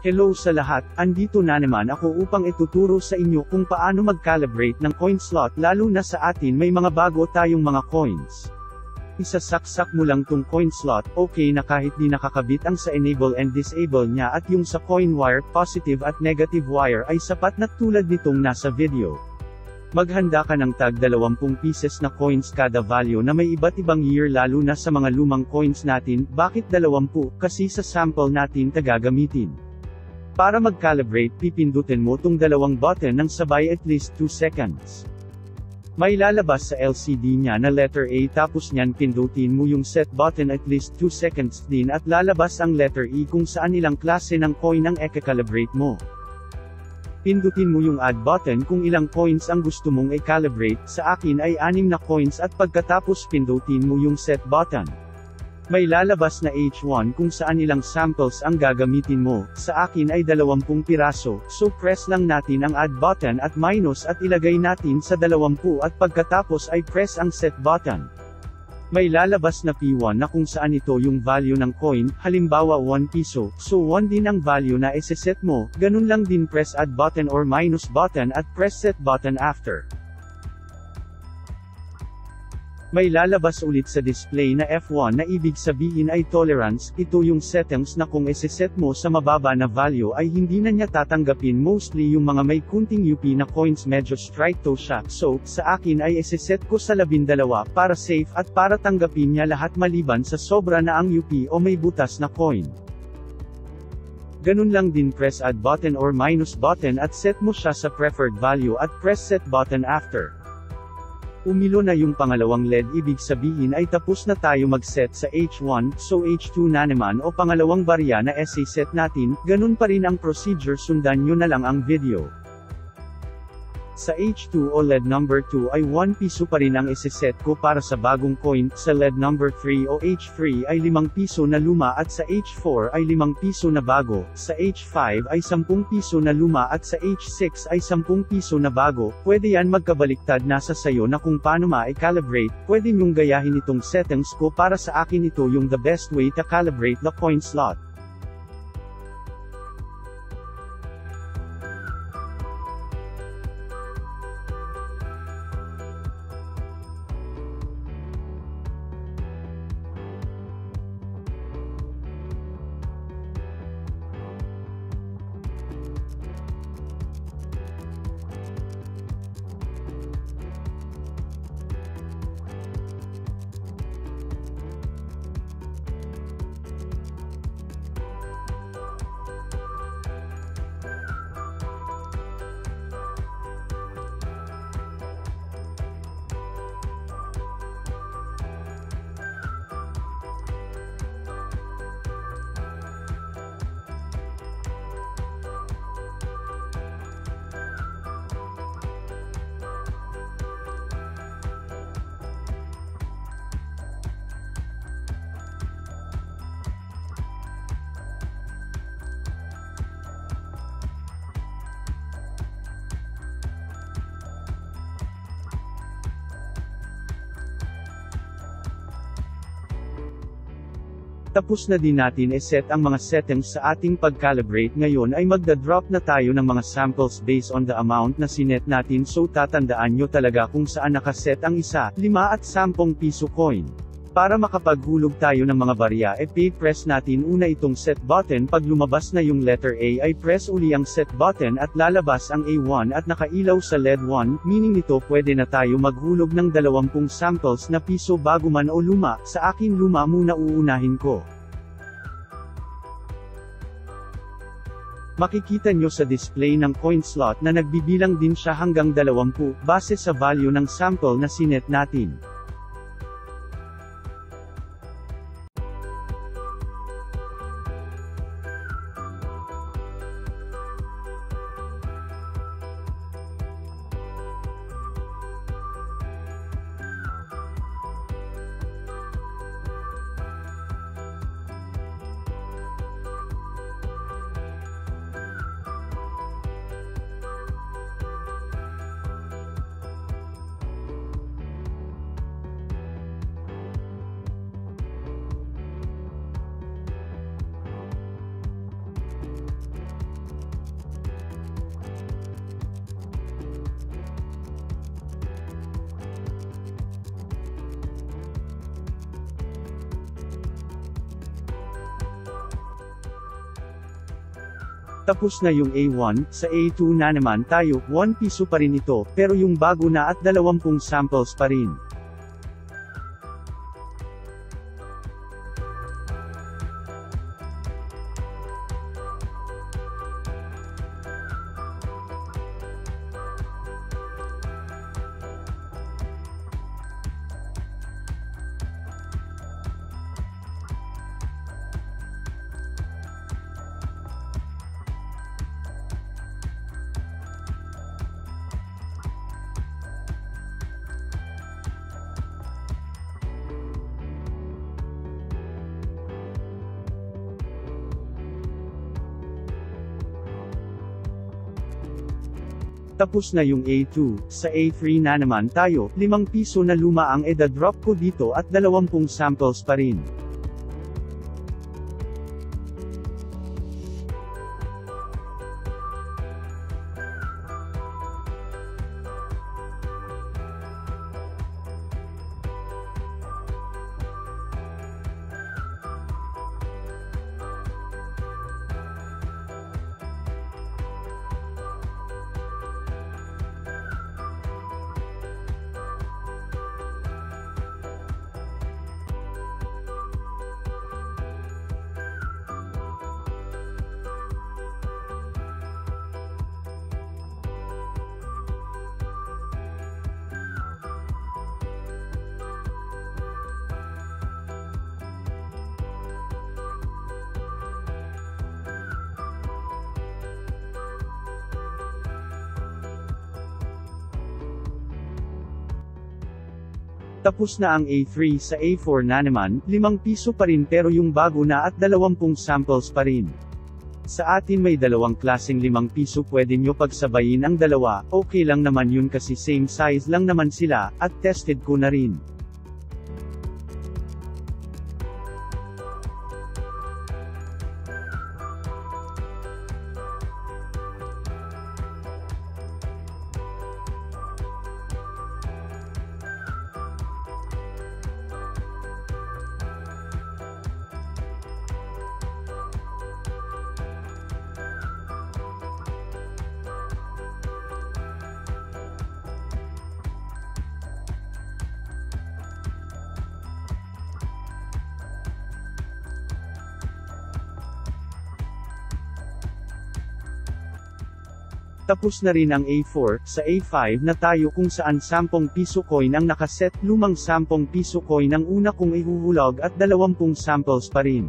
Hello sa lahat, andito na naman ako upang ituturo sa inyo kung paano mag-calibrate ng Coinslot lalo na sa atin may mga bago tayong mga coins. Isasaksak mo lang tong Coinslot, okay na kahit di nakakabit ang sa enable and disable niya at yung sa coin wire, positive at negative wire ay sapat na tulad nitong nasa video. Maghanda ka ng tag 20 pieces na coins kada value na may iba't ibang year lalo na sa mga lumang coins natin. Bakit 20? Kasi sa sample natin gagamitin. Para mag-calibrate pipindutin mo tong dalawang button ng sabay at least 2 seconds. May lalabas sa LCD niya na letter A tapos niyan pindutin mo yung set button at least 2 seconds din at lalabas ang letter E kung saan ilang klase ng coin ang i-calibrate mo. Pindutin mo yung add button kung ilang coins ang gusto mong i-calibrate, sa akin ay 6 na coins at pagkatapos pindutin mo yung set button. May lalabas na H1 kung saan ilang samples ang gagamitin mo, sa akin ay 20 piraso, so press lang natin ang add button at minus at ilagay natin sa 20 at pagkatapos ay press ang set button. May lalabas na P1 na kung saan ito yung value ng coin, halimbawa 1 piso, so 1 din ang value na iseset mo, ganun lang din press add button or minus button at press set button after. May lalabas ulit sa display na F1 na ibig sabihin ay tolerance, ito yung settings na kung iseset mo sa mababa na value ay hindi na niya tatanggapin mostly yung mga may kunting UP na coins medyo strike to siya, so, sa akin ay iseset ko sa 12 para safe at para tanggapin niya lahat maliban sa sobra na ang UP o may butas na coin. Ganun lang din press add button or minus button at set mo siya sa preferred value at press set button after. Umilo na yung pangalawang LED ibig sabihin ay tapos na tayo mag-set sa H1, so H2 na naman o pangalawang barya na set natin, ganun pa rin ang procedure sundan nyo na lang ang video. Sa H2 o LED number 2 ay 1 piso pa rin ang iseset ko para sa bagong coin, sa LED number 3 o H3 ay 5 piso na luma at sa H4 ay 5 piso na bago, sa H5 ay 10 piso na luma at sa H6 ay 10 piso na bago. Pwede yan magkabaliktad, nasa sayo na kung paano ma-calibrate, pwede nyong gayahin itong settings ko para sa akin ito yung the best way to calibrate the Coinslot. Tapos na din natin i-set ang mga settings sa ating pag-calibrate. Ngayon ay magda-drop na tayo ng mga samples based on the amount na sinet natin, so tatandaan nyo talaga kung saan nakaset ang 1, 5 at 10 piso coin. Para makapaghulog tayo ng mga barya press natin una itong set button, pag lumabas na yung letter A ay press uli ang set button at lalabas ang A1 at nakailaw sa LED 1, meaning nito pwede na tayo maghulog ng 20 samples na piso bago man o luma, sa akin luma muna uunahin ko. Makikita nyo sa display ng Coinslot na nagbibilang din siya hanggang 20, base sa value ng sample na sinet natin. Tapos na yung A1, sa A2 na naman tayo, 1 piso pa rin ito, pero yung bago na at 20 samples pa rin. Tapos na yung A2, sa A3 na naman tayo, 5 piso na luma ang eda-drop ko dito at 20 samples pa rin. Tapos na ang A3, sa A4 na naman, 5 piso pa rin pero yung bago na at 20 samples pa rin. Sa atin may dalawang klaseng 5 piso, pwede nyo pagsabayin ang dalawa, okay lang naman yun kasi same size lang naman sila, at tested ko na rin. Tapos na rin ang A4, sa A5 na tayo kung saan 10 piso coin ang nakaset, lumang 10 piso coin ang una kong ihuhulog at 20 samples pa rin.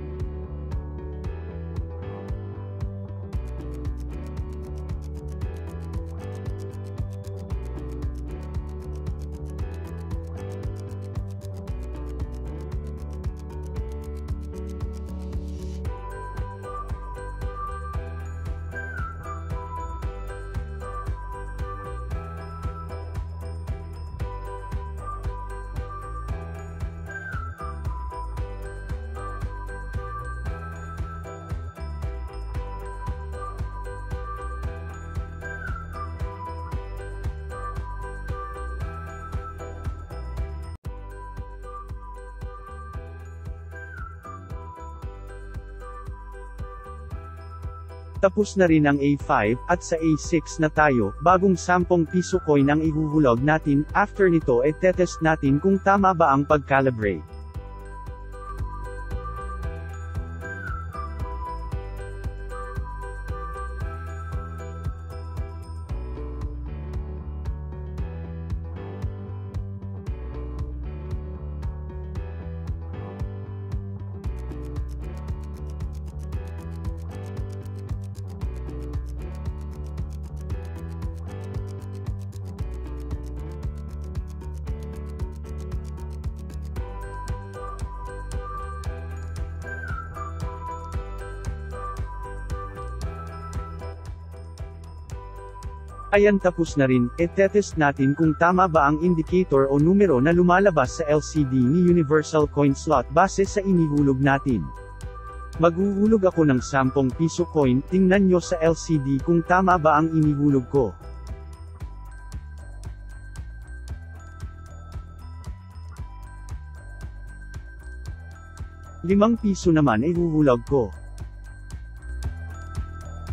Tapos na rin ang A5, at sa A6 na tayo, bagong 10 piso coin ang ihuhulog natin, after nito tetest natin kung tama ba ang pag-calibrate. Ayan, tapos na rin, tetest natin kung tama ba ang indicator o numero na lumalabas sa LCD ni Universal Coinslot base sa inihulog natin. Maghuhulog ako ng 10 piso coin, tingnan nyo sa LCD kung tama ba ang inihulog ko. ₱5 naman ihuhulog ko.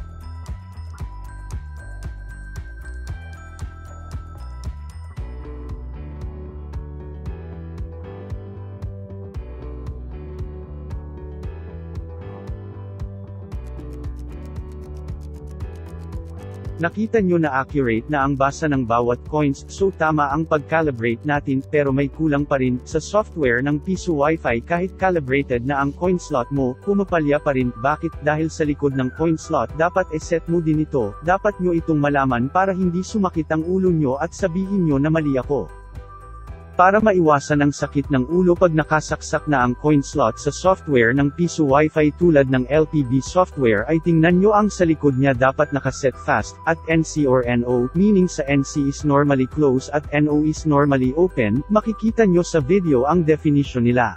Nakita nyo na accurate na ang basa ng bawat coins, so tama ang pag-calibrate natin, pero may kulang pa rin, sa software ng piso Wi-Fi kahit calibrated na ang coinslot mo, pumapalya pa rin. Bakit? Dahil sa likod ng coinslot dapat e-set mo din ito, dapat nyo itong malaman para hindi sumakit ang ulo nyo at sabihin nyo na mali ako. Para maiwasan ang sakit ng ulo pag nakasaksak na ang coinslot sa software ng piso Wi-Fi tulad ng LPB software ay tingnan nyo ang sa likod niya dapat nakaset fast, at NC or NO, meaning sa NC is normally close at NO is normally open, makikita nyo sa video ang definition nila.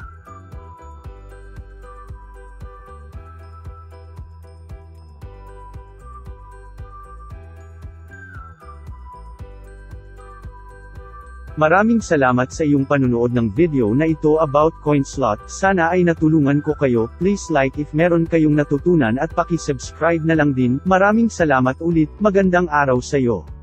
Maraming salamat sa iyong panunood ng video na ito about Coinslot. Sana ay natulungan ko kayo. Please like if meron kayong natutunan at paki-subscribe na lang din. Maraming salamat ulit. Magandang araw sa iyo.